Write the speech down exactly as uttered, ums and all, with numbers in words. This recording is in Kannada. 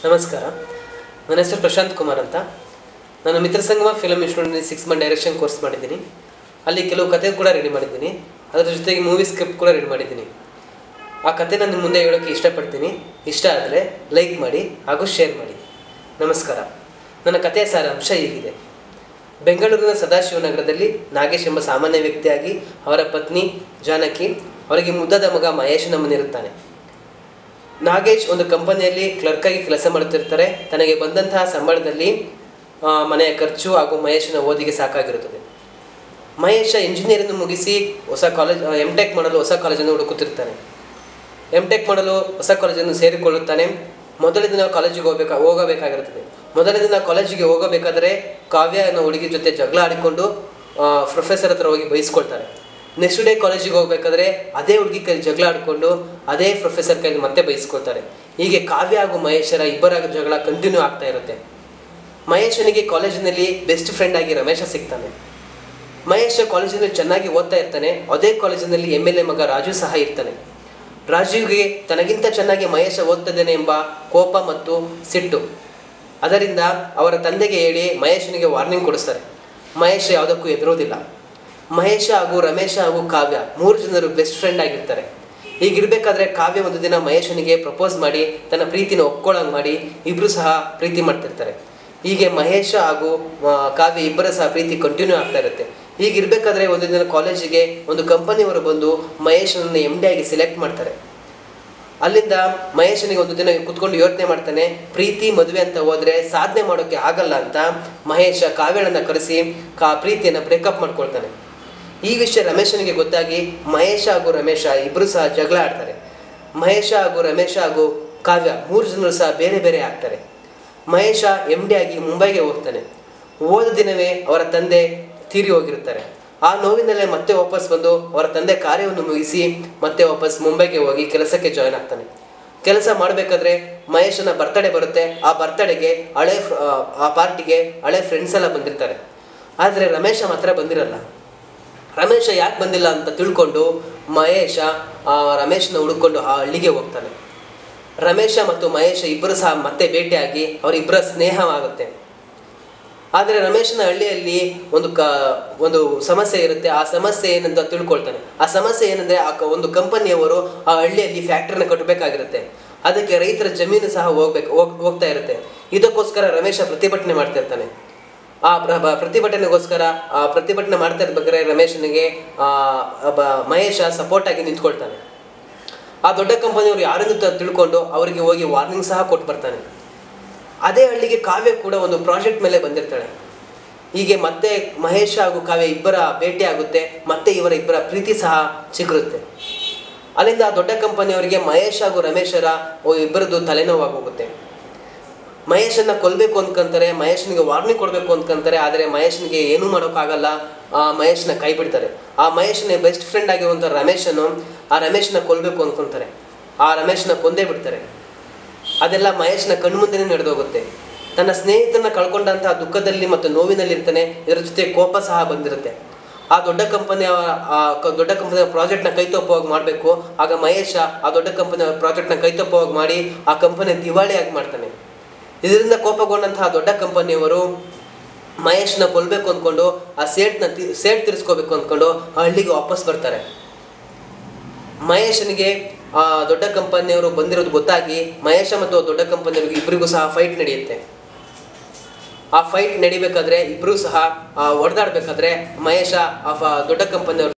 ನಮಸ್ಕಾರ. ನನ್ನ ಹೆಸರು ಪ್ರಶಾಂತ್ ಕುಮಾರ್ ಅಂತ. ನಾನು ಮಿತ್ರಸಂಗಮ ಫಿಲಮ್ ಇನ್ಸ್ಟಿಟ್ಯೂಟ್ನಲ್ಲಿ ಸಿಕ್ಸ್ ಮಂತ್ ಡೈರೆಕ್ಷನ್ ಕೋರ್ಸ್ ಮಾಡಿದ್ದೀನಿ. ಅಲ್ಲಿ ಕೆಲವು ಕತೆ ಕೂಡ ರೆಡಿ ಮಾಡಿದ್ದೀನಿ. ಅದರ ಜೊತೆಗೆ ಮೂವಿ ಸ್ಕ್ರಿಪ್ಟ್ ಕೂಡ ರೆಡಿ ಮಾಡಿದ್ದೀನಿ. ಆ ಕತೆ ನಾನು ಮುಂದೆ ಹೇಳೋಕ್ಕೆ ಇಷ್ಟಪಡ್ತೀನಿ. ಇಷ್ಟ ಆದರೆ ಲೈಕ್ ಮಾಡಿ ಹಾಗೂ ಶೇರ್ ಮಾಡಿ. ನಮಸ್ಕಾರ. ನನ್ನ ಕಥೆಯ ಸಾರಾಂಶ ಹೀಗಿದೆ. ಬೆಂಗಳೂರಿನ ಸದಾಶಿವನಗರದಲ್ಲಿ ನಾಗೇಶ್ ಎಂಬ ಸಾಮಾನ್ಯ ವ್ಯಕ್ತಿಯಾಗಿ ಅವರ ಪತ್ನಿ ಜಾನಕಿ, ಅವರಿಗೆ ಮುದ್ದಾದ ಮಗ ಮಹೇಶ್ ನಮ್ಮನಿರುತ್ತಾನೆ. ನಾಗೇಶ್ ಒಂದು ಕಂಪನಿಯಲ್ಲಿ ಕ್ಲರ್ಕಾಗಿ ಕೆಲಸ ಮಾಡುತ್ತಿರ್ತಾರೆ. ತನಗೆ ಬಂದಂತಹ ಸಂಬಳದಲ್ಲಿ ಮನೆಯ ಖರ್ಚು ಹಾಗೂ ಮಹೇಶನ ಓದಿಗೆ ಸಾಕಾಗಿರುತ್ತದೆ. ಮಹೇಶ ಇಂಜಿನಿಯರಿಂಗ್ ಮುಗಿಸಿ ಹೊಸ ಕಾಲೇಜ್ ಎಮ್ ಟೆಕ್ ಮಾಡಲು ಹೊಸ ಕಾಲೇಜನ್ನು ಹುಡುಕುತ್ತಿರ್ತಾನೆ. ಎಮ್ ಟೆಕ್ ಮಾಡಲು ಹೊಸ ಕಾಲೇಜನ್ನು ಸೇರಿಕೊಳ್ಳುತ್ತಾನೆ. ಮೊದಲ ದಿನ ಕಾಲೇಜಿಗೆ ಹೋಗಬೇಕಾ ಹೋಗಬೇಕಾಗಿರುತ್ತದೆ. ಮೊದಲ ದಿನ ಕಾಲೇಜಿಗೆ ಹೋಗಬೇಕಾದರೆ ಕಾವ್ಯ ಅನ್ನೋ ಹುಡುಗಿ ಜೊತೆ ಜಗಳ ಆಡಿಕೊಂಡು ಪ್ರೊಫೆಸರ್ ಹತ್ರ ಹೋಗಿ ಬೈಸ್ಕೊಳ್ತಾರೆ. ನೆಕ್ಸ್ಟ್ ಡೇ ಕಾಲೇಜಿಗೆ ಹೋಗಬೇಕಾದ್ರೆ ಅದೇ ಹುಡುಗಿ ಕೈ ಜಗಳ ಆಡಿಕೊಂಡು ಅದೇ ಪ್ರೊಫೆಸರ್ ಕೈಲಿ ಮತ್ತೆ ಬೈಸ್ಕೊಳ್ತಾರೆ. ಹೀಗೆ ಕಾವ್ಯ ಹಾಗೂ ಮಹೇಶರ ಇಬ್ಬರ ಜಗಳ ಕಂಟಿನ್ಯೂ ಆಗ್ತಾ ಇರುತ್ತೆ. ಮಹೇಶನಿಗೆ ಕಾಲೇಜಿನಲ್ಲಿ ಬೆಸ್ಟ್ ಫ್ರೆಂಡ್ ಆಗಿ ರಮೇಶ ಸಿಗ್ತಾನೆ. ಮಹೇಶ ಕಾಲೇಜಿನಲ್ಲಿ ಚೆನ್ನಾಗಿ ಓದ್ತಾ ಇರ್ತಾನೆ. ಅದೇ ಕಾಲೇಜಿನಲ್ಲಿ ಎಮ್ ಎಲ್ ಎ ಮಗ ರಾಜು ಸಹ ಇರ್ತಾನೆ. ರಾಜುವಿಗೆ ತನಗಿಂತ ಚೆನ್ನಾಗಿ ಮಹೇಶ ಓದ್ತಿದ್ದೇನೆ ಎಂಬ ಕೋಪ ಮತ್ತು ಸಿಟ್ಟು. ಅದರಿಂದ ಅವರ ತಂದೆಗೆ ಹೇಳಿ ಮಹೇಶನಿಗೆ ವಾರ್ನಿಂಗ್ ಕೊಡಿಸ್ತಾರೆ. ಮಹೇಶ ಯಾವುದಕ್ಕೂ ಹೆದರೋದಿಲ್ಲ. ಮಹೇಶ ಹಾಗೂ ರಮೇಶ ಹಾಗೂ ಕಾವ್ಯ ಮೂರು ಜನರು ಬೆಸ್ಟ್ ಫ್ರೆಂಡ್ ಆಗಿರ್ತಾರೆ. ಹೀಗಿರಬೇಕಾದ್ರೆ ಕಾವ್ಯ ಒಂದು ದಿನ ಮಹೇಶನಿಗೆ ಪ್ರಪೋಸ್ ಮಾಡಿ ತನ್ನ ಪ್ರೀತಿನ ಒಪ್ಕೊಳ್ಳೋಂಗೆ ಮಾಡಿ ಇಬ್ಬರು ಸಹ ಪ್ರೀತಿ ಮಾಡ್ತಿರ್ತಾರೆ. ಹೀಗೆ ಮಹೇಶ ಹಾಗೂ ಕಾವ್ಯ ಇಬ್ಬರ ಸಹ ಪ್ರೀತಿ ಕಂಟಿನ್ಯೂ ಆಗ್ತಾ ಇರುತ್ತೆ. ಹೀಗಿರಬೇಕಾದ್ರೆ ಒಂದು ದಿನ ಕಾಲೇಜಿಗೆ ಒಂದು ಕಂಪನಿಯವರು ಬಂದು ಮಹೇಶನನ್ನು ಎಮ್ ಡಿ ಆಗಿ ಸೆಲೆಕ್ಟ್ ಮಾಡ್ತಾರೆ. ಅಲ್ಲಿಂದ ಮಹೇಶನಿಗೆ ಒಂದು ದಿನ ಕುತ್ಕೊಂಡು ಯೋಚನೆ ಮಾಡ್ತಾನೆ. ಪ್ರೀತಿ ಮದುವೆ ಅಂತ ಹೋದರೆ ಸಾಧನೆ ಮಾಡೋಕ್ಕೆ ಆಗಲ್ಲ ಅಂತ ಮಹೇಶ ಕಾವ್ಯಳನ್ನು ಕರೆಸಿ ಕಾ ಪ್ರೀತಿಯನ್ನು ಬ್ರೇಕಪ್ ಮಾಡ್ಕೊಳ್ತಾನೆ. ಈ ವಿಷಯ ರಮೇಶನಿಗೆ ಗೊತ್ತಾಗಿ ಮಹೇಶ ಹಾಗೂ ರಮೇಶ ಇಬ್ಬರು ಸಹ ಜಗಳ ಆಡ್ತಾರೆ. ಮಹೇಶ ಹಾಗೂ ರಮೇಶ ಹಾಗೂ ಕಾವ್ಯ ಮೂರು ಜನರು ಸಹ ಬೇರೆ ಬೇರೆ ಆಗ್ತಾರೆ. ಮಹೇಶ ಎಮ್ ಡಿ ಆಗಿ ಮುಂಬೈಗೆ ಹೋಗ್ತಾನೆ. ಹೋದ ದಿನವೇ ಅವರ ತಂದೆ ತೀರಿ ಹೋಗಿರ್ತಾರೆ. ಆ ನೋವಿನಲ್ಲೇ ಮತ್ತೆ ವಾಪಸ್ ಬಂದು ಅವರ ತಂದೆ ಕಾರ್ಯವನ್ನು ಮುಗಿಸಿ ಮತ್ತೆ ವಾಪಸ್ ಮುಂಬೈಗೆ ಹೋಗಿ ಕೆಲಸಕ್ಕೆ ಜಾಯ್ನ್ ಆಗ್ತಾನೆ. ಕೆಲಸ ಮಾಡಬೇಕಾದ್ರೆ ಮಹೇಶನ ಬರ್ತಡೇ ಬರುತ್ತೆ. ಆ ಬರ್ತಡೇಗೆ ಹಳೆ ಆ ಪಾರ್ಟಿಗೆ ಹಳೆ ಫ್ರೆಂಡ್ಸ್ ಎಲ್ಲ ಬಂದಿರ್ತಾರೆ. ಆದರೆ ರಮೇಶ ಮಾತ್ರ ಬಂದಿರಲ್ಲ. ರಮೇಶ ಯಾಕೆ ಬಂದಿಲ್ಲ ಅಂತ ತಿಳ್ಕೊಂಡು ಮಹೇಶ ರಮೇಶನ ಹುಡುಕೊಂಡು ಆ ಹಳ್ಳಿಗೆ ಹೋಗ್ತಾನೆ. ರಮೇಶ ಮತ್ತು ಮಹೇಶ ಇಬ್ಬರು ಸಹ ಮತ್ತೆ ಭೇಟಿಯಾಗಿ ಅವರಿಬ್ಬರ ಸ್ನೇಹವಾಗುತ್ತೆ. ಆದರೆ ರಮೇಶನ ಹಳ್ಳಿಯಲ್ಲಿ ಒಂದು ಕ ಒಂದು ಸಮಸ್ಯೆ ಇರುತ್ತೆ. ಆ ಸಮಸ್ಯೆ ಏನಂತ ತಿಳ್ಕೊಳ್ತಾನೆ. ಆ ಸಮಸ್ಯೆ ಏನಂದರೆ ಆ ಒಂದು ಕಂಪನಿಯವರು ಆ ಹಳ್ಳಿಯಲ್ಲಿ ಫ್ಯಾಕ್ಟ್ರಿನ ಕಟ್ಟಬೇಕಾಗಿರುತ್ತೆ. ಅದಕ್ಕೆ ರೈತರ ಜಮೀನು ಸಹ ಹೋಗ್ಬೇಕು ಹೋಗ್ ಹೋಗ್ತಾ ಇರುತ್ತೆ. ಇದಕ್ಕೋಸ್ಕರ ರಮೇಶ ಪ್ರತಿಭಟನೆ ಮಾಡ್ತಾ ಇರ್ತಾನೆ. ಆ ಪ್ರತಿಭಟನೆಗೋಸ್ಕರ ಆ ಪ್ರತಿಭಟನೆ ಮಾಡ್ತಾ ಇರ್ಬೇಕಾದ್ರೆ ರಮೇಶನಿಗೆ ಮಹೇಶ ಸಪೋರ್ಟ್ ಆಗಿ ನಿಂತ್ಕೊಳ್ತಾನೆ. ಆ ದೊಡ್ಡ ಕಂಪನಿಯವರು ಯಾರೆಂದು ತಿಳ್ಕೊಂಡು ಅವರಿಗೆ ಹೋಗಿ ವಾರ್ನಿಂಗ್ ಸಹ ಕೊಟ್ಟು ಬರ್ತಾನೆ. ಅದೇ ಹಳ್ಳಿಗೆ ಕಾವ್ಯ ಕೂಡ ಒಂದು ಪ್ರಾಜೆಕ್ಟ್ ಮೇಲೆ ಬಂದಿರ್ತಾಳೆ. ಹೀಗೆ ಮತ್ತೆ ಮಹೇಶ ಹಾಗೂ ಕಾವ್ಯ ಇಬ್ಬರ ಭೇಟಿ ಆಗುತ್ತೆ. ಮತ್ತೆ ಇವರ ಇಬ್ಬರ ಪ್ರೀತಿ ಸಹ ಚಿಗುರುತ್ತೆ. ಅಲ್ಲಿಂದ ಆ ದೊಡ್ಡ ಕಂಪನಿಯವರಿಗೆ ಮಹೇಶ್ ಹಾಗೂ ರಮೇಶರ ಇಬ್ಬರದ್ದು ತಲೆನೋವಾಗಿ ಹೋಗುತ್ತೆ. ಮಹೇಶನ್ನ ಕೊಲ್ಲಬೇಕು ಅಂದ್ಕೊಂತಾರೆ. ಮಹೇಶನಿಗೆ ವಾರ್ನಿಂಗ್ ಕೊಡಬೇಕು ಅಂದ್ಕೊಂತಾರೆ. ಆದರೆ ಮಹೇಶನಿಗೆ ಏನೂ ಮಾಡೋಕ್ಕಾಗಲ್ಲ. ಆ ಮಹೇಶನ ಕೈ ಬಿಡ್ತಾರೆ. ಆ ಮಹೇಶನ ಬೆಸ್ಟ್ ಫ್ರೆಂಡ್ ಆಗಿರುವಂಥ ರಮೇಶನು ಆ ರಮೇಶನ ಕೊಲ್ಲಬೇಕು ಅಂದ್ಕೊತಾರೆ. ಆ ರಮೇಶನ ಕೊಂದೇ ಬಿಡ್ತಾರೆ. ಅದೆಲ್ಲ ಮಹೇಶನ ಕಣ್ಮುಂದೆನೇ ನಡೆದೋಗುತ್ತೆ. ತನ್ನ ಸ್ನೇಹಿತನ ಕಳ್ಕೊಂಡಂತಹ ದುಃಖದಲ್ಲಿ ಮತ್ತು ನೋವಿನಲ್ಲಿ ಇರ್ತಾನೆ. ಇದರ ಜೊತೆ ಕೋಪ ಸಹ ಬಂದಿರುತ್ತೆ. ಆ ದೊಡ್ಡ ಕಂಪನಿಯ ಆ ದೊಡ್ಡ ಕಂಪನಿಯ ಪ್ರಾಜೆಕ್ಟ್ನ ಕೈತಪ್ಪುವಾಗಿ ಮಾಡಬೇಕು. ಆಗ ಮಹೇಶ ಆ ದೊಡ್ಡ ಕಂಪನಿಯ ಪ್ರಾಜೆಕ್ಟ್ನ ಕೈತಪ್ಪುವಾಗಿ ಮಾಡಿ ಆ ಕಂಪನಿ ದಿವಾಳಿಯಾಗಿ ಮಾಡ್ತಾನೆ. ಇದರಿಂದ ಕೋಪಗೊಂಡಂತಹ ದೊಡ್ಡ ಕಂಪನಿಯವರು ಮಹೇಶನ ಕೊಲ್ಲಬೇಕು ಅಂದ್ಕೊಂಡು ಆ ಸೇಟ್ನ ತಿ ಸೇಟ್ ತೀರಿಸ್ಕೋಬೇಕು ಅಂದ್ಕೊಂಡು ಹಳ್ಳಿಗೆ ವಾಪಸ್ ಬರ್ತಾರೆ. ಮಹೇಶನಿಗೆ ಆ ದೊಡ್ಡ ಕಂಪನಿಯವರು ಬಂದಿರೋದು ಗೊತ್ತಾಗಿ ಮಹೇಶ ಮತ್ತು ದೊಡ್ಡ ಕಂಪನಿಯವ್ರಿಗೆ ಇಬ್ಬರಿಗೂ ಸಹ ಫೈಟ್ ನಡೆಯುತ್ತೆ. ಆ ಫೈಟ್ ನಡಿಬೇಕಾದ್ರೆ ಇಬ್ಬರೂ ಸಹ ಹೊಡೆದಾಡಬೇಕಾದ್ರೆ ಮಹೇಶ ಆ ದೊಡ್ಡ ಕಂಪನಿಯವರು